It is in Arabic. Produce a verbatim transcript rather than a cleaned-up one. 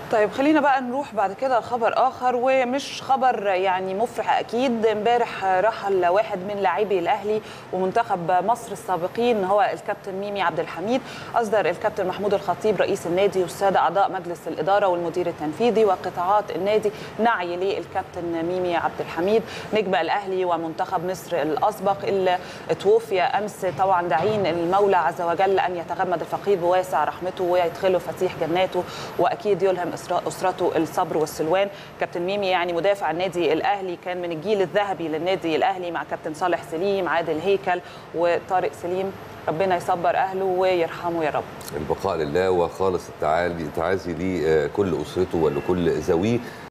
طيب خلينا بقى نروح بعد كده لخبر اخر، ومش خبر يعني مفرح اكيد. امبارح رحل واحد من لاعبي الاهلي ومنتخب مصر السابقين، هو الكابتن ميمي عبد الحميد. اصدر الكابتن محمود الخطيب رئيس النادي والساده اعضاء مجلس الاداره والمدير التنفيذي وقطاعات النادي نعي للكابتن ميمي عبد الحميد نجم الاهلي ومنتخب مصر الاسبق اللي توفي امس. طبعا داعين المولى عز وجل ان يتغمد الفقيد بواسع رحمته ويدخله فسيح جناته، واكيد يلهم اسرته الصبر والسلوان. كابتن ميمي يعني مدافع النادي الاهلي، كان من الجيل الذهبي للنادي الاهلي مع كابتن صالح سليم، عادل هيكل، وطارق سليم. ربنا يصبر اهله ويرحمه يا رب. البقاء لله وخالص التعازي لكل اسرته ولكل ذويه.